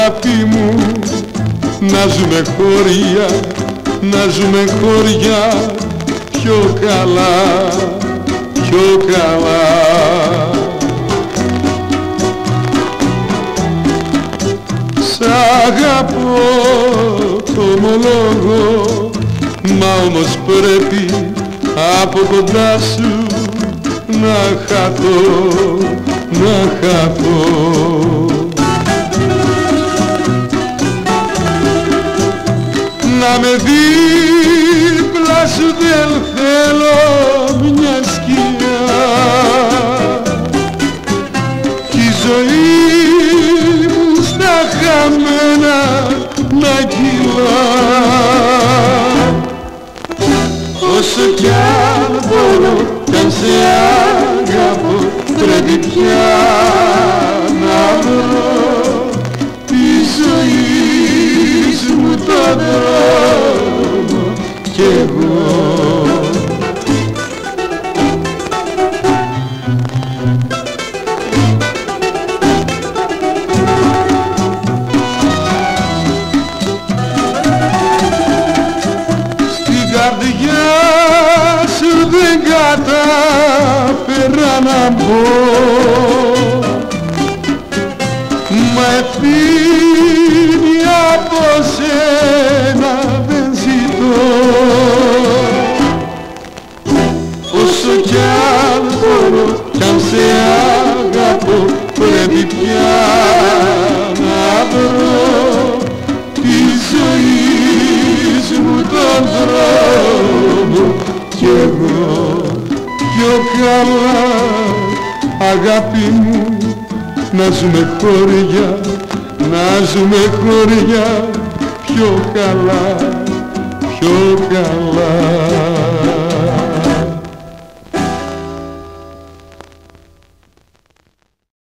αγάπη μου, να ζούμε χώρια, να ζούμε χώρια πιο καλά, πιο καλά. Σ' αγαπώ, το ομολόγω, μα όμως πρέπει από κοντά σου να χαθώ, να χαθώ. Να με δίπλα σου δεν θέλω μια σκιά, κι η ζωή μου στα χαμένα να κυλά. Όσο κι αν μπορώ κι αν σε αγαπώ, πρέπει πια να βρω τη ζωής μου τον δρόμο κι εγώ. Στην καρδιά σου δεν κατάφερα να μπω, μα ευθύνη από σένα δεν ζητώ. Όσο κι αν μπορώ κι αν σε αγαπώ, πρέπει πια να βρω τη ζωής μου τον δρόμο κι εγώ πιο καλά. Αγάπη μου, να ζούμε χώρια, να ζούμε χώρια πιο καλά, πιο καλά.